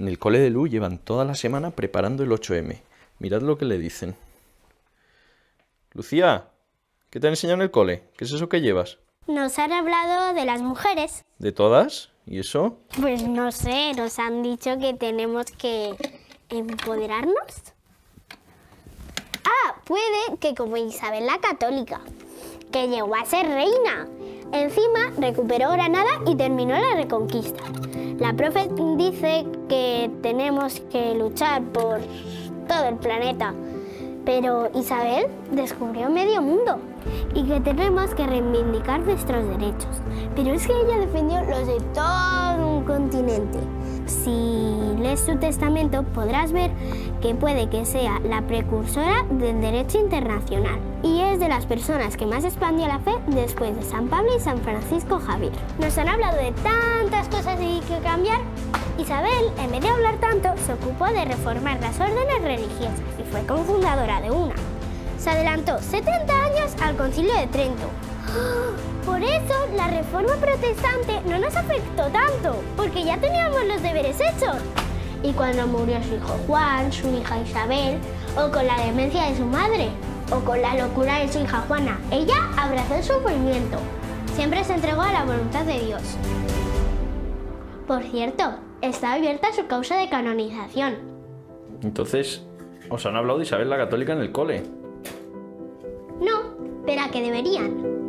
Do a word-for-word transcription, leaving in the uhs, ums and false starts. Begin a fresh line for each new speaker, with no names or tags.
En el cole de Lu llevan toda la semana preparando el ocho eme. Mirad lo que le dicen. Lucía, ¿qué te han enseñado en el cole? ¿Qué es eso que llevas?
Nos han hablado de las mujeres.
¿De todas? ¿Y eso?
Pues no sé, nos han dicho que tenemos que empoderarnos. Ah, puede que como Isabel la Católica, que llegó a ser reina. Encima recuperó Granada y terminó la Reconquista. La profe dice que tenemos que luchar por todo el planeta, pero Isabel descubrió medio mundo y que tenemos que reivindicar nuestros derechos. Pero es que ella defendió los de todo un continente. Si lees su testamento podrás ver que puede que sea la precursora del derecho internacional y es de las personas que más expandió la fe después de San Pablo y San Francisco Javier. Nos han hablado de tantas cosas y que cambiar. Isabel, en vez de hablar tanto, se ocupó de reformar las órdenes religiosas y fue cofundadora de una. Se adelantó setenta años al Concilio de Trento. Por eso la reforma protestante no nos afectó tanto, porque ya teníamos los deberes hechos. Y cuando murió su hijo Juan, su hija Isabel, o con la demencia de su madre, o con la locura de su hija Juana, ella abrazó el sufrimiento. Siempre se entregó a la voluntad de Dios. Por cierto, está abierta su causa de canonización.
Entonces, ¿os han hablado de Isabel la Católica en el cole?
No, pero a que deberían.